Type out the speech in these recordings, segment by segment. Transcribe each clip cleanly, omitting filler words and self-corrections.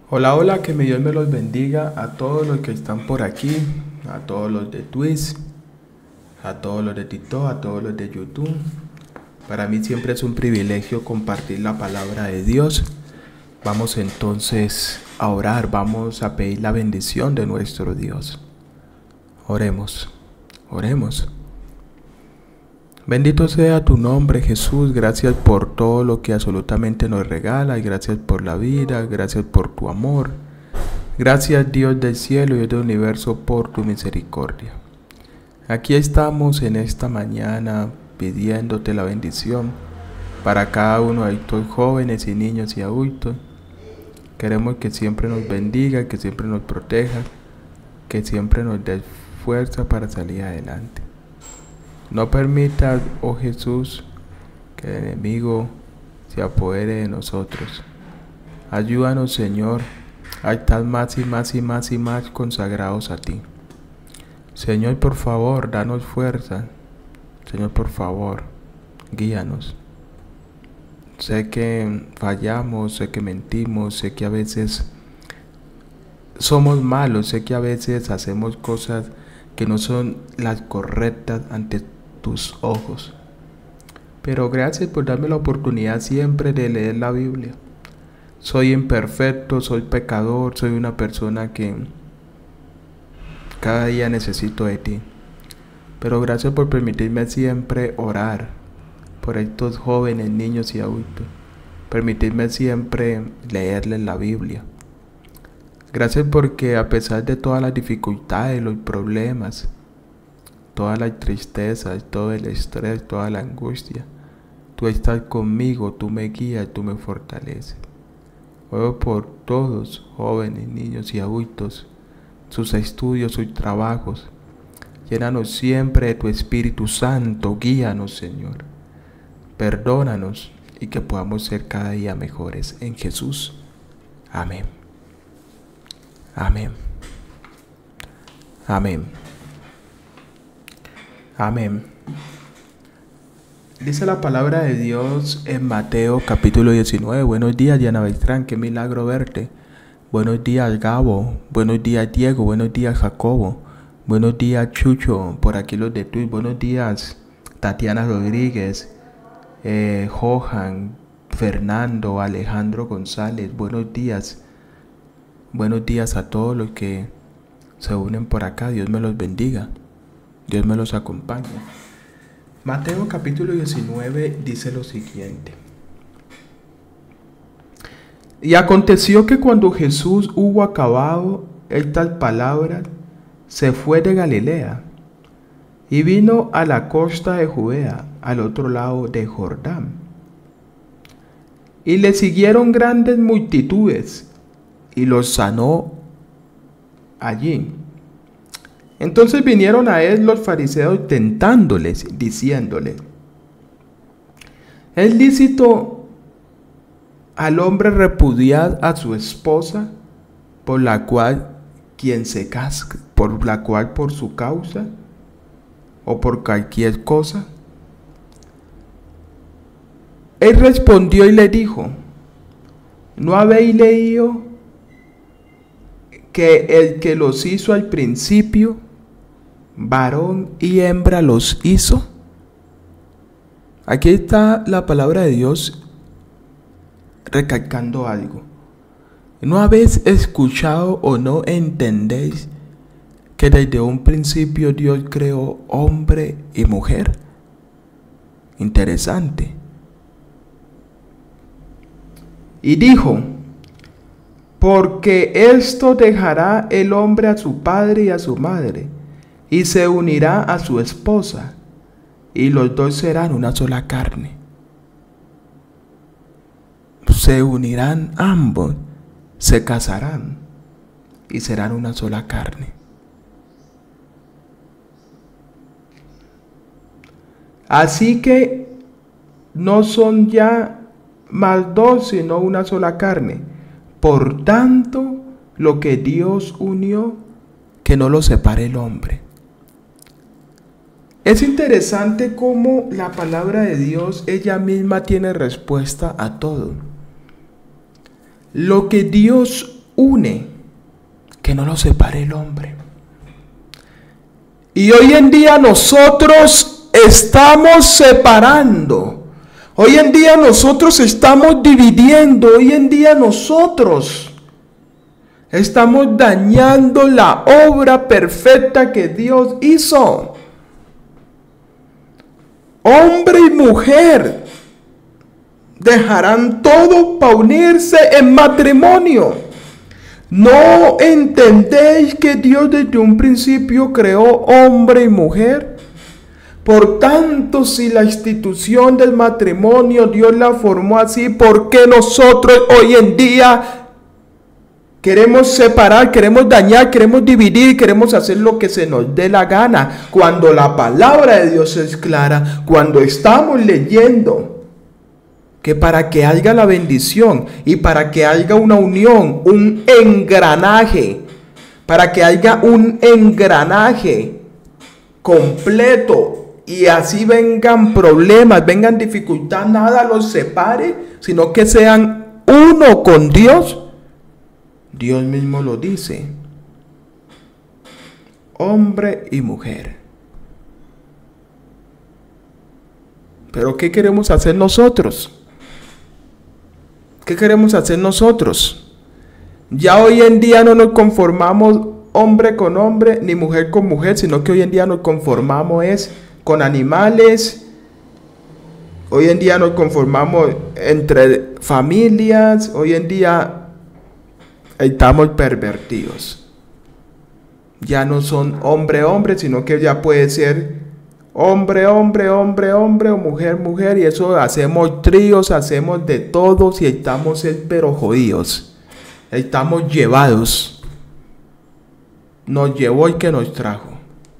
Hola, hola, que mi Dios me los bendiga a todos los que están por aquí, a todos los de Twitch, a todos los de TikTok, a todos los de YouTube. Para mí siempre es un privilegio compartir la palabra de Dios. Vamos entonces a orar, vamos a pedir la bendición de nuestro Dios. Oremos, oremos. Bendito sea tu nombre, Jesús. Gracias por todo lo que absolutamente nos regala. Y gracias por la vida, gracias por tu amor. Gracias, Dios del cielo y del universo, por tu misericordia. Aquí estamos en esta mañana pidiéndote la bendición para cada uno de estos jóvenes y niños y adultos. Queremos que siempre nos bendiga, que siempre nos proteja, que siempre nos dé fuerza para salir adelante. No permitas, oh Jesús, que el enemigo se apodere de nosotros. Ayúdanos, Señor, a estar más y más y más y más consagrados a ti. Señor, por favor, danos fuerza. Señor, por favor, guíanos. Sé que fallamos, sé que mentimos, sé que a veces somos malos, sé que a veces hacemos cosas que no son las correctas ante tus ojos. Pero gracias por darme la oportunidad siempre de leer la Biblia. Soy imperfecto, soy pecador, soy una persona que cada día necesito de ti. Pero gracias por permitirme siempre orar por estos jóvenes, niños y adultos. Permitirme siempre leerles la Biblia. Gracias porque a pesar de todas las dificultades, los problemas, todas las tristezas, todo el estrés, toda la angustia, tú estás conmigo, tú me guías, tú me fortaleces. Oro por todos, jóvenes, niños y adultos, sus estudios, sus trabajos. Llénanos siempre de tu Espíritu Santo, guíanos, Señor. Perdónanos y que podamos ser cada día mejores en Jesús. Amén. Amén. Amén. Amén. Dice la palabra de Dios en Mateo capítulo 19. Buenos días, Diana Beltrán, qué milagro verte. Buenos días, Gabo. Buenos días, Diego. Buenos días, Jacobo. Buenos días, Chucho. Por aquí los de Twitch. Buenos días, Tatiana Rodríguez, Johan, Fernando, Alejandro González. Buenos días. Buenos días a todos los que se unen por acá. Dios me los bendiga. Dios me los acompañe. Mateo capítulo 19 dice lo siguiente. Y aconteció que cuando Jesús hubo acabado estas palabras, se fue de Galilea y vino a la costa de Judea, al otro lado de Jordán. Y le siguieron grandes multitudes y los sanó allí. Entonces vinieron a él los fariseos tentándoles, diciéndole: ¿es lícito al hombre repudiar a su esposa por la cual por su causa o por cualquier cosa? Él respondió y le dijo: ¿no habéis leído que el que los hizo al principio, varón y hembra los hizo? Aquí está la palabra de Dios recalcando algo. ¿No habéis escuchado o no entendéis que desde un principio Dios creó hombre y mujer? Interesante. Y dijo: porque esto dejará el hombre a su padre y a su madre, y se unirá a su esposa, y los dos serán una sola carne. Se unirán ambos, se casarán, y serán una sola carne. Así que no son ya más dos, sino una sola carne. Por tanto, lo que Dios unió, que no lo separe el hombre. Es interesante cómo la palabra de Dios ella misma tiene respuesta a todo. Lo que Dios une, que no lo separe el hombre. Y hoy en día nosotros estamos separando. Hoy en día nosotros estamos dividiendo. Hoy en día nosotros estamos dañando la obra perfecta que Dios hizo. Hombre y mujer dejarán todo para unirse en matrimonio. ¿No entendéis que Dios desde un principio creó hombre y mujer? Por tanto, si la institución del matrimonio Dios la formó así, ¿por qué nosotros hoy en día queremos separar, queremos dañar, queremos dividir, queremos hacer lo que se nos dé la gana? Cuando la palabra de Dios es clara, cuando estamos leyendo que para que haya la bendición y para que haya una unión, un engranaje, para que haya un engranaje completo y así vengan problemas, vengan dificultades, nada los separe, sino que sean uno con Dios. Dios mismo lo dice: hombre y mujer. Pero ¿qué queremos hacer nosotros? ¿Qué queremos hacer nosotros? Ya hoy en día no nos conformamos hombre con hombre ni mujer con mujer, sino que hoy en día nos conformamos con animales. Hoy en día nos conformamos entre familias. Hoy en día estamos pervertidos. Ya no son hombre, sino que ya puede ser hombre, o mujer, y eso hacemos tríos, hacemos de todos y estamos pero jodidos. Estamos llevados. Nos llevó el que nos trajo.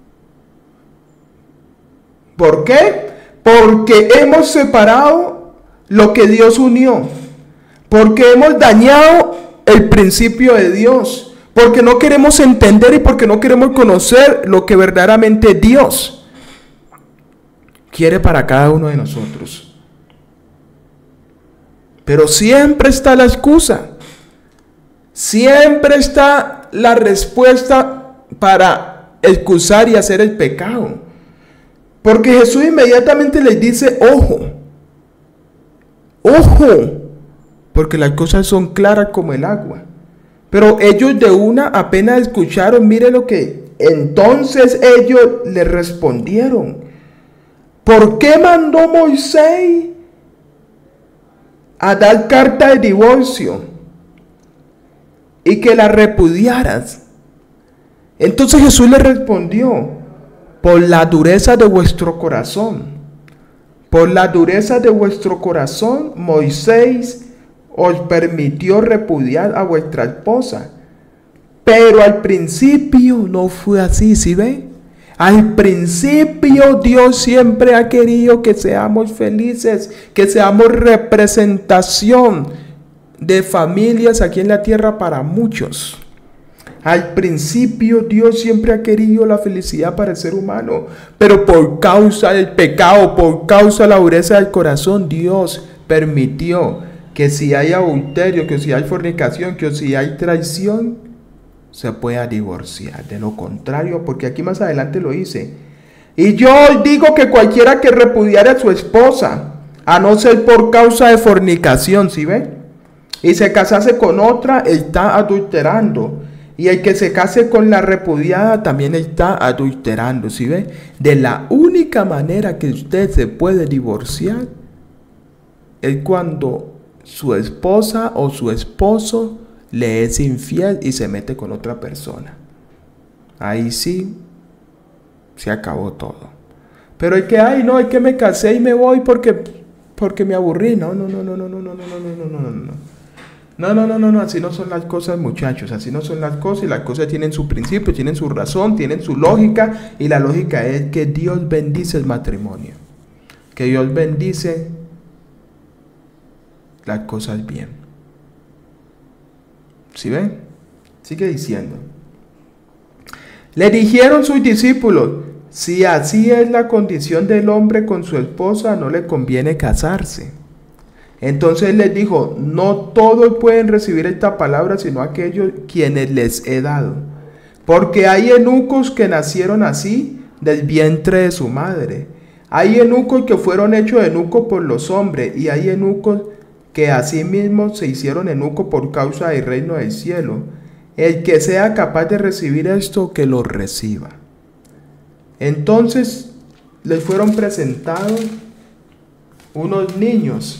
¿Por qué? Porque hemos separado lo que Dios unió. Porque hemos dañado el principio de Dios. Porque no queremos entender y porque no queremos conocer lo que verdaderamente Dios quiere para cada uno de nosotros. Pero siempre está la excusa. Siempre está la respuesta para excusar y hacer el pecado. Porque Jesús inmediatamente les dice: ojo, porque las cosas son claras como el agua. Pero ellos de una apenas escucharon, mire lo que entonces ellos le respondieron: ¿por qué mandó Moisés a dar carta de divorcio y que la repudiaras? Entonces Jesús le respondió: por la dureza de vuestro corazón. Por la dureza de vuestro corazón, Moisés os permitió repudiar a vuestra esposa. Pero al principio no fue así, ¿sí ven? Al principio Dios siempre ha querido que seamos felices, que seamos representación de familias aquí en la tierra para muchos. Al principio Dios siempre ha querido la felicidad para el ser humano, pero por causa del pecado, por causa de la dureza del corazón, Dios permitió que si hay adulterio, que si hay fornicación, que si hay traición, se pueda divorciar. De lo contrario, porque aquí más adelante lo dice: y yo os digo que cualquiera que repudiare a su esposa, a no ser por causa de fornicación, ¿sí ven? Y se casase con otra, está adulterando. Y el que se case con la repudiada también está adulterando, ¿sí ven? De la única manera que usted se puede divorciar es cuando su esposa o su esposo le es infiel y se mete con otra persona. Ahí sí se acabó todo. Pero el que no, es que me casé y me voy porque me aburrí. No, así no son las cosas, muchachos. Así no son las cosas, y las cosas tienen su principio, tienen su razón, tienen su lógica, y la lógica es que Dios bendice el matrimonio, que Dios bendice las cosas bien. ¿Sí ven? Sigue diciendo: le dijeron sus discípulos: si así es la condición del hombre con su esposa, no le conviene casarse. Entonces les dijo, no todos pueden recibir esta palabra, sino aquellos quienes les he dado. Porque hay eunucos que nacieron así del vientre de su madre. Hay eunucos que fueron hechos eunucos por los hombres, y hay eunucos que asimismo se hicieron eunucos por causa del reino del cielo. El que sea capaz de recibir esto, que lo reciba. Entonces les fueron presentados unos niños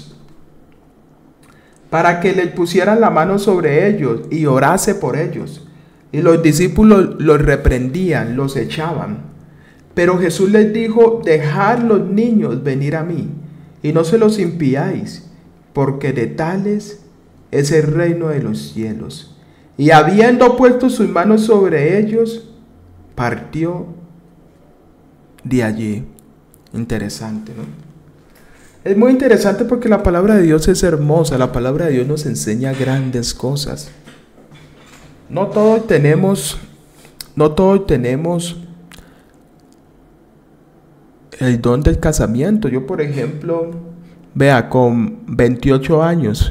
para que les pusieran la mano sobre ellos y orase por ellos. Y los discípulos los reprendían, los echaban. Pero Jesús les dijo, dejad los niños venir a mí, y no se los impidáis, porque de tales es el reino de los cielos. Y habiendo puesto sus manos sobre ellos, partió de allí. Interesante, ¿no? Es muy interesante porque la palabra de Dios es hermosa, la palabra de Dios nos enseña grandes cosas. No todos tenemos el don del casamiento. Yo, por ejemplo, vea, con 28 años,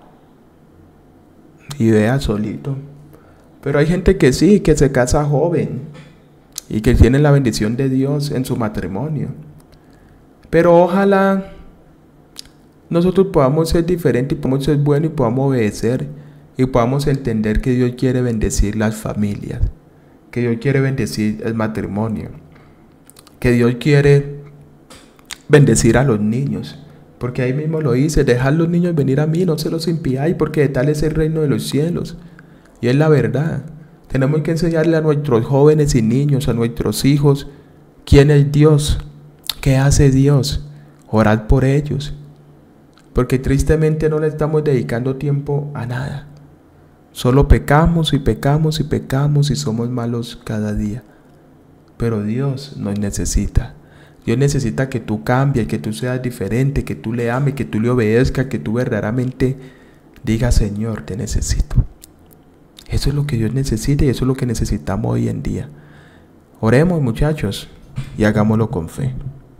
y vea, solito. Pero hay gente que sí, que se casa joven y que tiene la bendición de Dios en su matrimonio. Pero ojalá nosotros podamos ser diferentes y podamos ser buenos y podamos obedecer y podamos entender que Dios quiere bendecir las familias, que Dios quiere bendecir el matrimonio, que Dios quiere bendecir a los niños, porque ahí mismo lo dice, dejad los niños venir a mí, no se los impidáis, porque de tal es el reino de los cielos. Y es la verdad. Tenemos que enseñarle a nuestros jóvenes y niños, a nuestros hijos, quién es Dios, qué hace Dios, orad por ellos. Porque tristemente no le estamos dedicando tiempo a nada. Solo pecamos y pecamos y pecamos y somos malos cada día. Pero Dios nos necesita. Dios necesita que tú cambies, que tú seas diferente, que tú le ames, que tú le obedezcas, que tú verdaderamente digas, Señor, te necesito. Eso es lo que Dios necesita y eso es lo que necesitamos hoy en día. Oremos, muchachos, y hagámoslo con fe.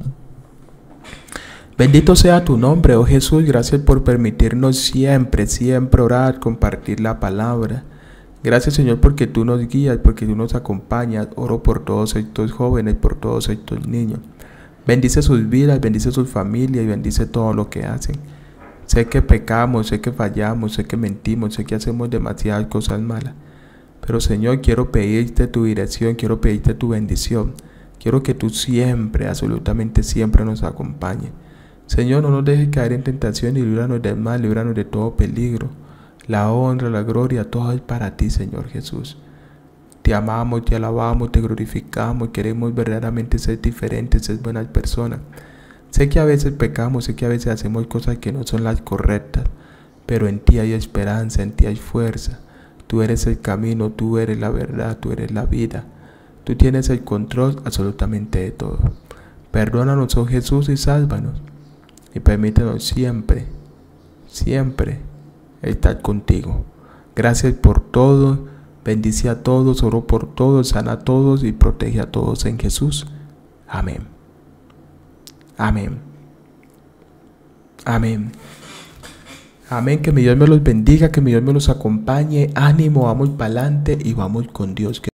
Bendito sea tu nombre, oh Jesús. Gracias por permitirnos siempre orar, compartir la palabra. Gracias, Señor, porque tú nos guías, porque tú nos acompañas. Oro por todos estos jóvenes, por todos estos niños. Bendice sus vidas, bendice sus familias y bendice todo lo que hacen. Sé que pecamos, sé que fallamos, sé que mentimos, sé que hacemos demasiadas cosas malas. Pero, Señor, quiero pedirte tu dirección, quiero pedirte tu bendición. Quiero que tú siempre, absolutamente siempre nos acompañes. Señor, no nos dejes caer en tentación y líbranos del mal, líbranos de todo peligro. La honra, la gloria, todo es para ti, Señor Jesús. Te amamos, te alabamos, te glorificamos, queremos verdaderamente ser diferentes, ser buenas personas. Sé que a veces pecamos, sé que a veces hacemos cosas que no son las correctas, pero en ti hay esperanza, en ti hay fuerza. Tú eres el camino, tú eres la verdad, tú eres la vida. Tú tienes el control absolutamente de todo. Perdónanos, oh Jesús, y sálvanos. Y permítenos siempre estar contigo. Gracias por todo. Bendice a todos, oro por todos, sana a todos y protege a todos en Jesús. Amén. Amén. Amén. Amén. Que mi Dios me los bendiga, que mi Dios me los acompañe. Ánimo, vamos para adelante y vamos con Dios.